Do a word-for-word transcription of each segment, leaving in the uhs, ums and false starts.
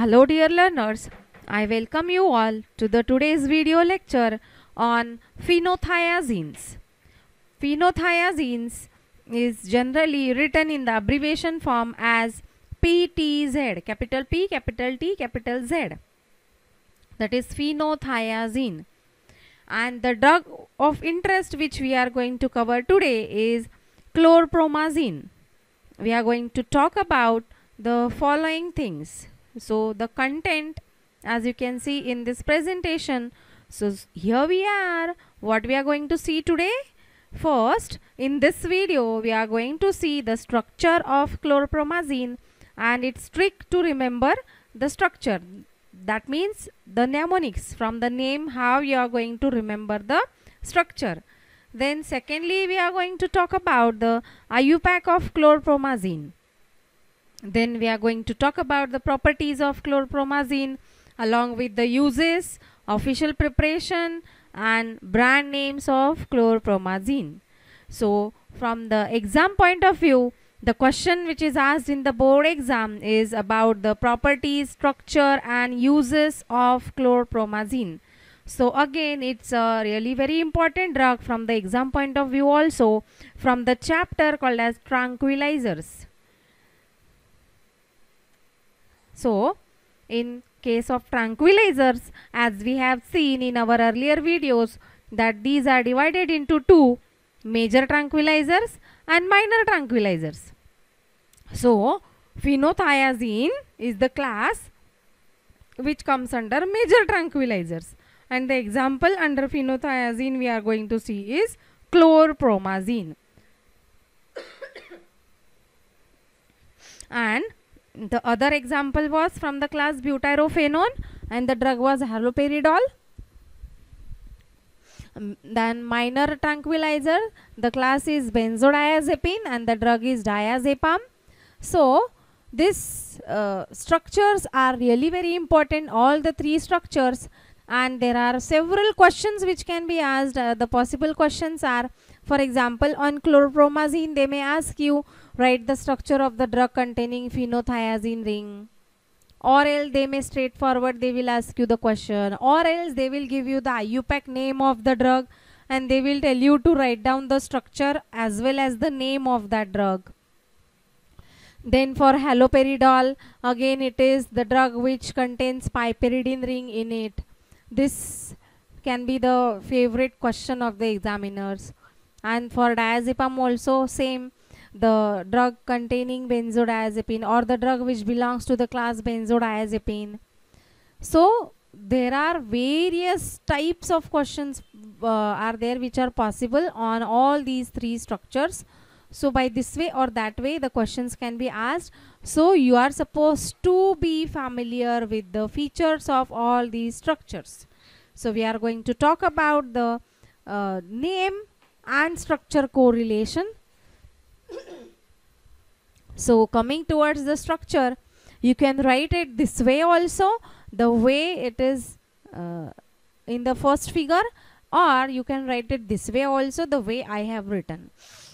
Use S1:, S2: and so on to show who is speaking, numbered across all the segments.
S1: Hello dear learners, I welcome you all to the today's video lecture on phenothiazines. Phenothiazines is generally written in the abbreviation form as P T Z, capital P, capital T, capital Z. That is phenothiazine. And the drug of interest which we are going to cover today is chlorpromazine. We are going to talk about the following things. So the content, as you can see in this presentation, so here we are. What we are going to see today? First, in this video we are going to see the structure of chlorpromazine, and it's trick to remember the structure. That means the mnemonics, from the name how you are going to remember the structure. Then secondly, we are going to talk about the I U P A C of chlorpromazine. Then we are going to talk about the properties of chlorpromazine along with the uses, official preparation and brand names of chlorpromazine. So from the exam point of view, the question which is asked in the board exam is about the properties, structure and uses of chlorpromazine. So again, it's a really very important drug from the exam point of view, also from the chapter called as tranquilizers. So in case of tranquilizers, as we have seen in our earlier videos, that these are divided into two, major tranquilizers and minor tranquilizers. So phenothiazine is the class which comes under major tranquilizers, and the example under phenothiazine we are going to see is chlorpromazine. And the other example was from the class butyrophenone, and the drug was haloperidol. Um, then minor tranquilizer, the class is benzodiazepine and the drug is diazepam. So these uh, structures are really very important, all the three structures, and there are several questions which can be asked. Uh, the possible questions are, for example, on chlorpromazine they may ask you write the structure of the drug containing phenothiazine ring, or else they may straightforward they will ask you the question, or else they will give you the I U P A C name of the drug and they will tell you to write down the structure as well as the name of that drug. Then for haloperidol, again it is the drug which contains piperidine ring in it. This can be the favorite question of the examiners. And for diazepam also same, the drug containing benzodiazepine or the drug which belongs to the class benzodiazepine. So there are various types of questions uh, are there which are possible on all these three structures. So by this way or that way the questions can be asked. So you are supposed to be familiar with the features of all these structures. So we are going to talk about the uh, name and structure correlation. So coming towards the structure, you can write it this way also, the way it is uh, in the first figure, or you can write it this way also, the way I have written.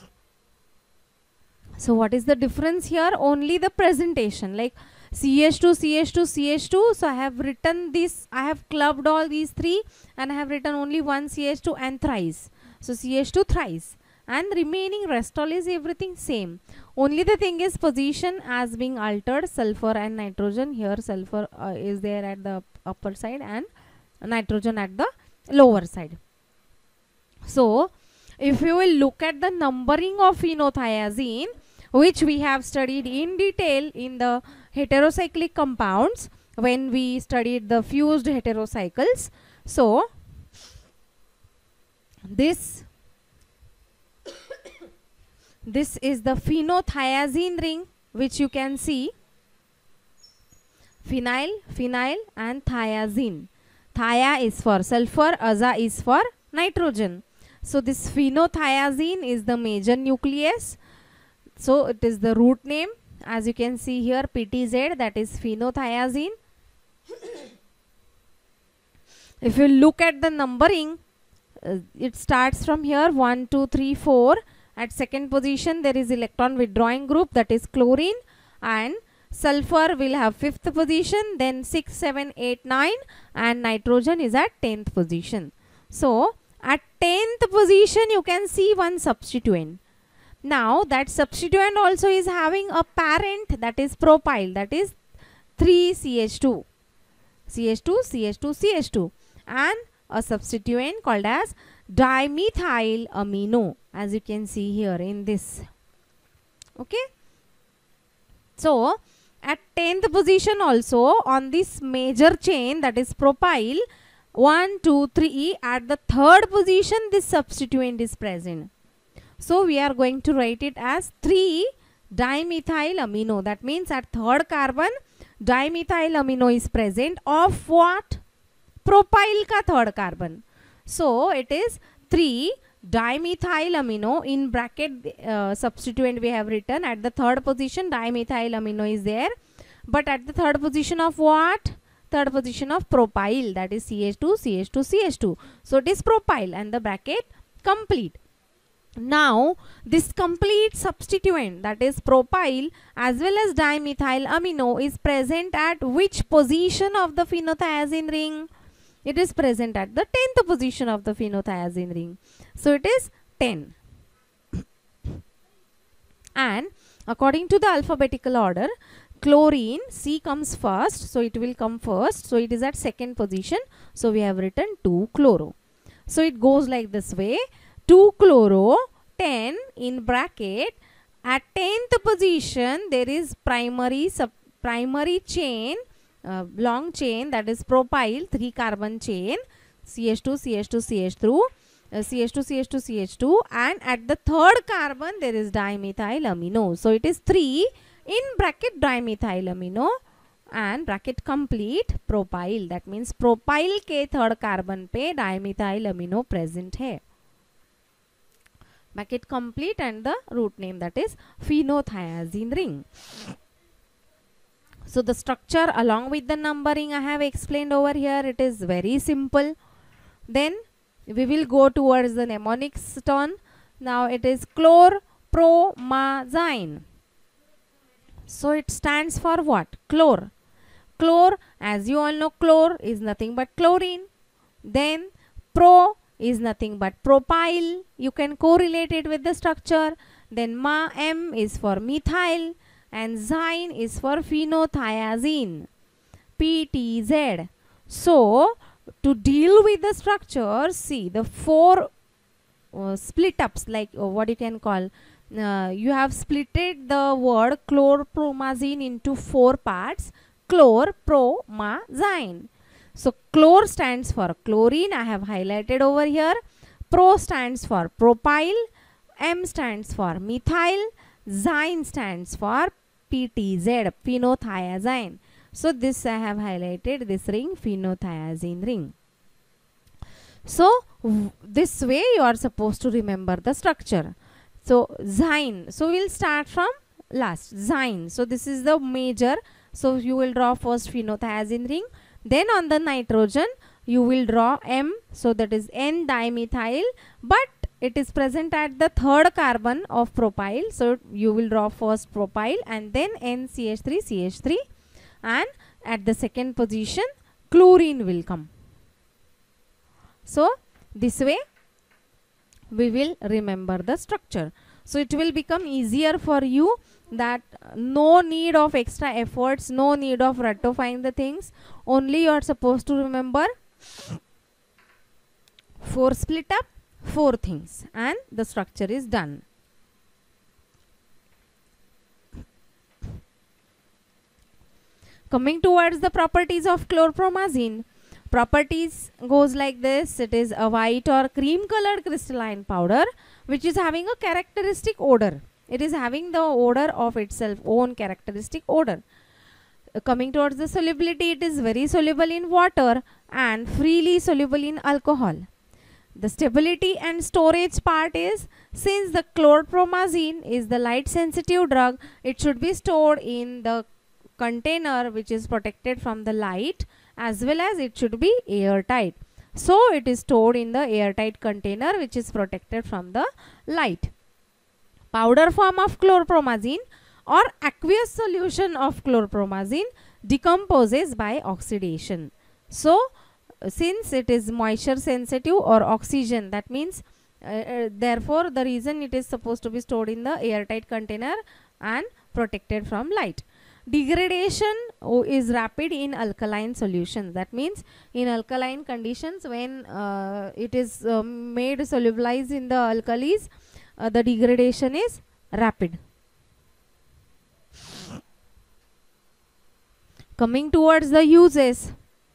S1: So what is the difference here? Only the presentation, like C H two, C H two, C H two. So I have written this, I have clubbed all these three and I have written only one C H two and thrice. So C H two thrice, and remaining rest all is everything same. Only the thing is position as being altered, sulfur and nitrogen. Here sulfur uh, is there at the upper side and nitrogen at the lower side. So if you will look at the numbering of phenothiazine, which we have studied in detail in the heterocyclic compounds when we studied the fused heterocycles. So this this is the phenothiazine ring, which you can see phenyl, phenyl and thiazine. Thia is for sulfur, aza is for nitrogen. So this phenothiazine is the major nucleus. So it is the root name, as you can see here, P T Z, that is phenothiazine. If you look at the numbering, uh, it starts from here one, two, three, four. At second position there is electron withdrawing group, that is chlorine, and sulfur will have fifth position, then six, seven, eight, nine, and nitrogen is at tenth position. So at tenth position you can see one substituent. Now that substituent also is having a parent, that is propyl, that is three C H two, C H two, C H two, C H two, and a substituent called as dimethyl amino, as you can see here in this. Okay. So at tenth position also on this major chain, that is propyl, one, two, three, at the third position this substituent is present. So we are going to write it as three dimethyl amino. That means at third carbon dimethyl amino is present of what? Propyl ka third carbon. So it is three dimethyl amino. In bracket uh, substituent we have written at the third position dimethyl amino is there. But at the third position of what? Third position of propyl, that is C H two, C H two, C H two. So it is propyl and the bracket complete. Now this complete substituent, that is propyl as well as dimethyl amino, is present at which position of the phenothiazine ring? It is present at the tenth position of the phenothiazine ring. So it is ten. And according to the alphabetical order, chlorine, C comes first, so it will come first. So it is at second position. So we have written two chloro. So it goes like this way. two chloro, ten in bracket. At tenth position there is primary sub primary chain, uh, long chain, that is propyl, three carbon chain, C H two, C H two, C H two, uh, C H two, C H two, C H two, and at the third carbon there is dimethyl amino. So it is three in bracket dimethyl amino and bracket complete propyl. That means propyl के third carbon पे dimethyl amino present है. Bracket complete and the root name, that is phenothiazine ring. So the structure along with the numbering I have explained over here. It is very simple. Then we will go towards the mnemonics turn. Now it is chlorpromazine. So it stands for what? Chlor. Chlor, as you all know, chlor is nothing but chlorine. Then pro is nothing but propyl. You can correlate it with the structure. Then ma, M is for methyl, and zyne is for phenothiazine, P T Z. So to deal with the structure, see the four uh, split ups, like uh, what you can call, uh, you have splitted the word chlorpromazine into four parts. Chlorpromazine. So chlor stands for chlorine, I have highlighted over here. Pro stands for propyl, M stands for methyl, zyne stands for P T Z, phenothiazine. So this I have highlighted, this ring, phenothiazine ring. So this way you are supposed to remember the structure. So zyne, so we'll start from last, zyne. So this is the major. So you will draw first phenothiazine ring. Then on the nitrogen you will draw M, so that is N dimethyl, but it is present at the third carbon of propyl. So you will draw first propyl and then N C H three C H three, and at the second position chlorine will come. So this way we will remember the structure. So it will become easier for you, that no need of extra efforts, no need of ratifying the things. Only you are supposed to remember four split up, four things, and the structure is done. Coming towards the properties of chlorpromazine. Properties goes like this. It is a white or cream colored crystalline powder which is having a characteristic odor. It is having the odor of itself, own characteristic odor. Uh, coming towards the solubility, it is very soluble in water and freely soluble in alcohol. The stability and storage part is, since the chlorpromazine is the light sensitive drug, it should be stored in the container which is protected from the light, as well as it should be airtight. So it is stored in the airtight container which is protected from the light. Powder form of chlorpromazine or aqueous solution of chlorpromazine decomposes by oxidation. So uh, since it is moisture sensitive or oxygen, that means uh, uh, therefore the reason it is supposed to be stored in the airtight container and protected from light. Degradation oh, is rapid in alkaline solutions. That means in alkaline conditions, when uh, it is uh, made solubilized in the alkalis, uh, the degradation is rapid. Coming towards the uses,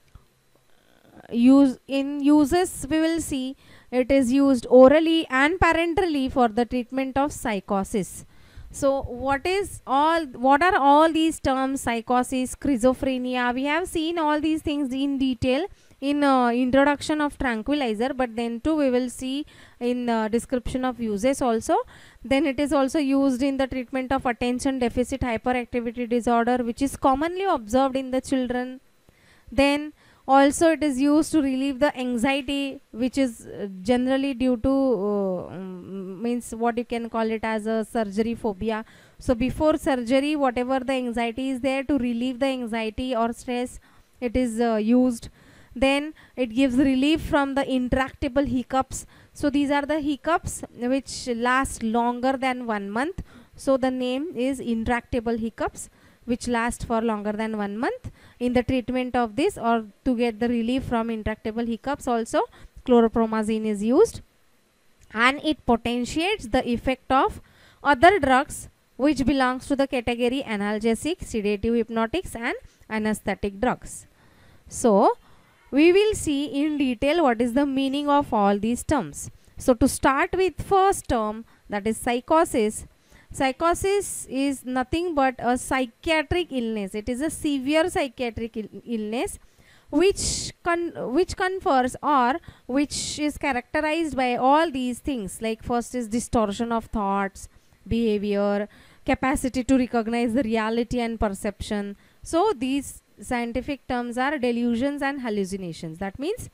S1: use in uses we will see it is used orally and parenterally for the treatment of psychosis. So what is all what are all these terms? Psychosis, schizophrenia, we have seen all these things in detail in uh, introduction of tranquilizer, but then too we will see in uh, description of uses also. Then it is also used in the treatment of attention deficit hyperactivity disorder, which is commonly observed in the children. Then also it is used to relieve the anxiety, which is uh, generally due to uh, um, means what you can call it as a surgery phobia. So before surgery, whatever the anxiety is there, to relieve the anxiety or stress, it is uh, used. Then it gives relief from the intractable hiccups. So these are the hiccups which last longer than one month. So the name is intractable hiccups, which last for longer than one month. In the treatment of this, or to get the relief from intractable hiccups, also chlorpromazine is used, and it potentiates the effect of other drugs which belongs to the category analgesic, sedative, hypnotics and anesthetic drugs. So we will see in detail what is the meaning of all these terms. So to start with first term, that is psychosis. Psychosis is nothing but a psychiatric illness. It is a severe psychiatric il illness which con which confers or which is characterized by all these things, like first is distortion of thoughts, behavior, capacity to recognize the reality and perception. So these scientific terms are delusions and hallucinations. That means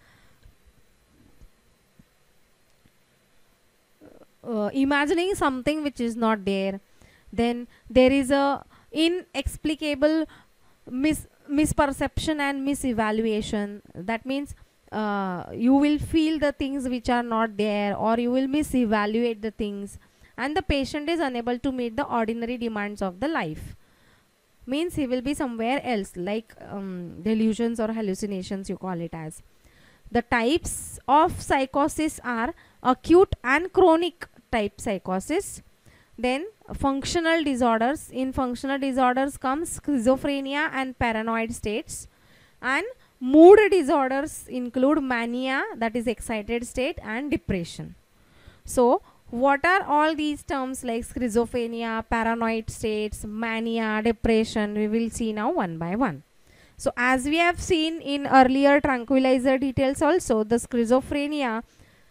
S1: Uh, imagining something which is not there. Then there is a inexplicable mis misperception and misevaluation. That means uh, you will feel the things which are not there, or you will misevaluate the things, and the patient is unable to meet the ordinary demands of the life. Means he will be somewhere else, like um, delusions or hallucinations you call it as. The types of psychosis are acute and chronic type psychosis. Then functional disorders. In functional disorders comes schizophrenia and paranoid states. And mood disorders include mania, that is excited state, and depression. So what are all these terms like schizophrenia, paranoid states, mania, depression? We will see now one by one. So as we have seen in earlier tranquilizer details also, the schizophrenia,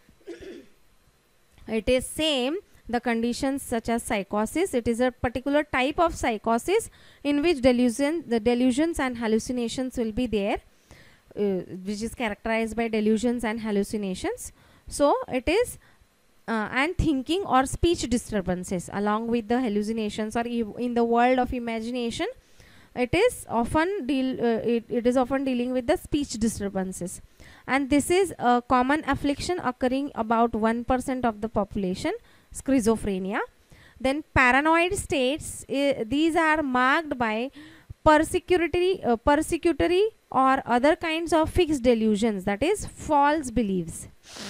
S1: it is same the conditions such as psychosis. It is a particular type of psychosis in which delusion, the delusions and hallucinations will be there, uh, which is characterized by delusions and hallucinations. So it is uh, and thinking or speech disturbances along with the hallucinations, or e in the world of imagination, it is often deal uh, it, it is often dealing with the speech disturbances, and this is a common affliction occurring about one percent of the population, schizophrenia. Then paranoid states, uh, these are marked by persecutory uh, persecutory or other kinds of fixed delusions, that is false beliefs,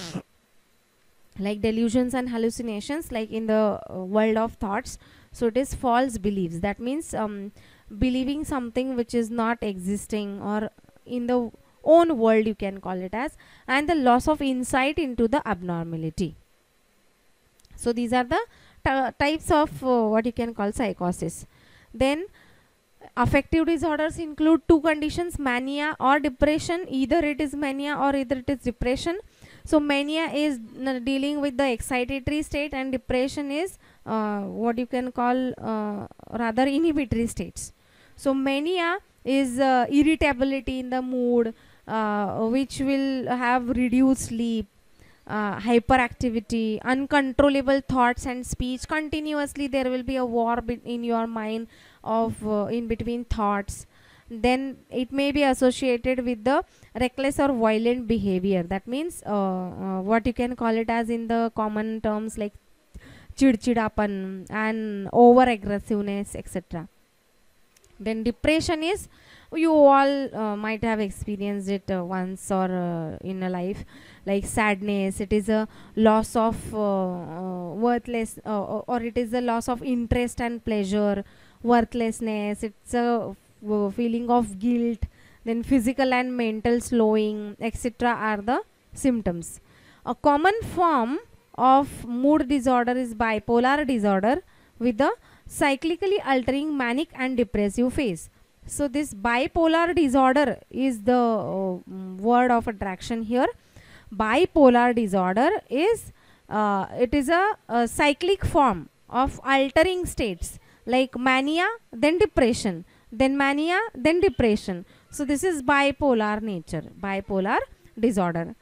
S1: like delusions and hallucinations, like in the uh, world of thoughts. So it is false beliefs, that means um, believing something which is not existing, or in the own world you can call it as, and the loss of insight into the abnormality. So these are the types of uh, what you can call psychosis. Then affective disorders include two conditions, mania or depression. Either it is mania or either it is depression. So mania is dealing with the excitatory state, and depression is uh, what you can call uh, rather inhibitory states. So mania is uh, irritability in the mood, uh, which will have reduced sleep, uh, hyperactivity, uncontrollable thoughts and speech. Continuously there will be a war in your mind of uh, in between thoughts. Then it may be associated with the reckless or violent behavior. That means uh, uh, what you can call it as in the common terms like chidchidapan and over aggressiveness, etc. Then depression is, you all uh, might have experienced it uh, once or uh, in a life, like sadness. It is a loss of uh, uh, worthless uh, or it is a loss of interest and pleasure, worthlessness. It's a uh, feeling of guilt. Then physical and mental slowing, etc. are the symptoms. A common form of mood disorder is bipolar disorder with the cyclically altering manic and depressive phase. So this bipolar disorder is the uh, word of attraction here. Bipolar disorder is uh, it is a, a cyclic form of altering states like mania, then depression, then mania, then depression. So this is bipolar nature, bipolar disorder.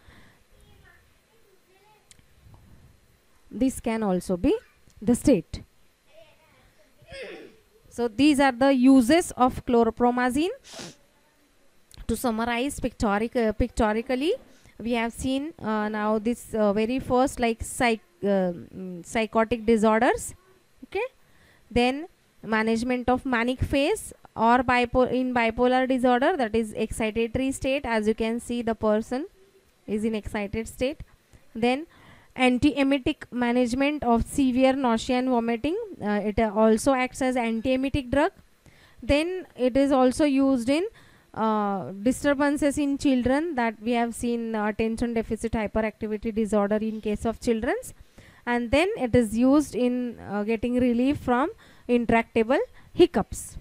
S1: This can also be the state. So these are the uses of chlorpromazine. To summarize pictoric, uh, pictorically, we have seen uh, now this uh, very first like psych, uh, mm, psychotic disorders. Okay. Then management of manic phase or bipo in bipolar disorder, that is excitatory state. As you can see, the person is in excited state. Then antiemetic management of severe nausea and vomiting. Uh, it uh, also acts as antiemetic drug. Then it is also used in uh, disturbances in children, that we have seen uh, attention deficit hyperactivity disorder in case of children's. And then it is used in uh, getting relief from intractable hiccups.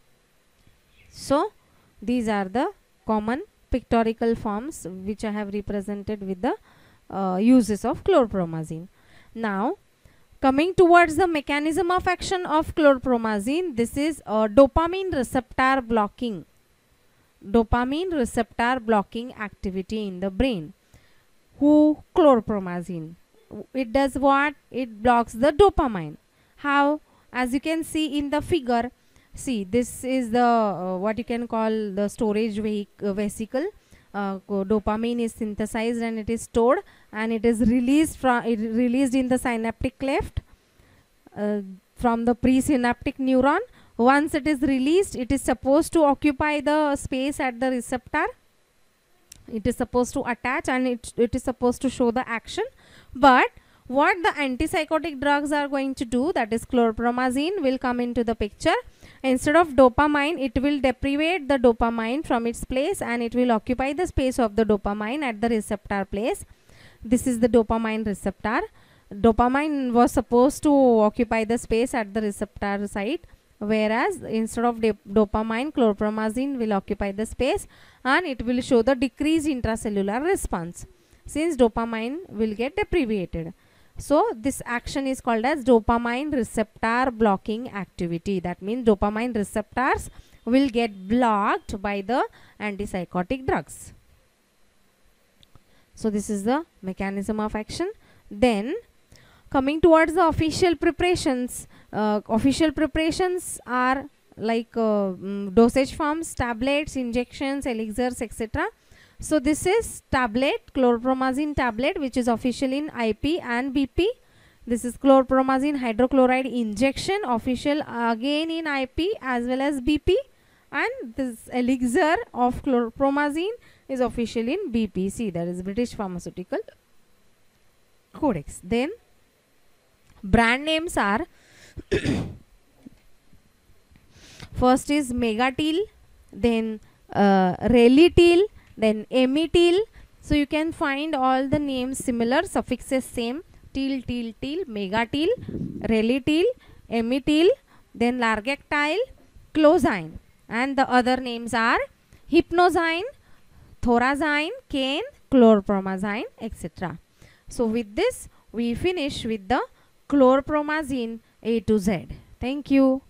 S1: So these are the common pictorial forms which I have represented with the Uh, uses of chlorpromazine. Now coming towards the mechanism of action of chlorpromazine, this is a dopamine receptor blocking, dopamine receptor blocking activity in the brain. Who chlorpromazine, it does what? It blocks the dopamine. How? As you can see in the figure, see, this is the uh, what you can call the storage vehicle, uh, vesicle. Uh, dopamine is synthesized and it is stored and it is released from it released in the synaptic cleft uh, from the presynaptic neuron. Once it is released, it is supposed to occupy the space at the receptor. It is supposed to attach and it, it is supposed to show the action. But what the antipsychotic drugs are going to do, that is chlorpromazine, will come into the picture. Instead of dopamine, it will deprivate the dopamine from its place and it will occupy the space of the dopamine at the receptor place. This is the dopamine receptor. Dopamine was supposed to occupy the space at the receptor site, whereas instead of dopamine, chlorpromazine will occupy the space and it will show the decreased intracellular response since dopamine will get deprivated. So this action is called as dopamine receptor blocking activity. That means dopamine receptors will get blocked by the antipsychotic drugs. So this is the mechanism of action. Then coming towards the official preparations, uh, official preparations are like uh, mm, dosage forms, tablets, injections, elixirs, et cetera. So this is tablet, chlorpromazine tablet, which is official in I P and B P. This is chlorpromazine hydrochloride injection, official again in I P as well as B P. And this elixir of chlorpromazine is official in B P C, that is British Pharmaceutical Codex. Then brand names are first is Megatil, then uh, Relitil, then Emitil. So you can find all the names similar, suffixes same, til, til, til, Megatil, Relitil, Emitil, then Largactile, Clozine, and the other names are Hypnozyme, Thorazine, Cane, Chlorpromazine, et cetera. So with this we finish with the chlorpromazine A to Z. Thank you.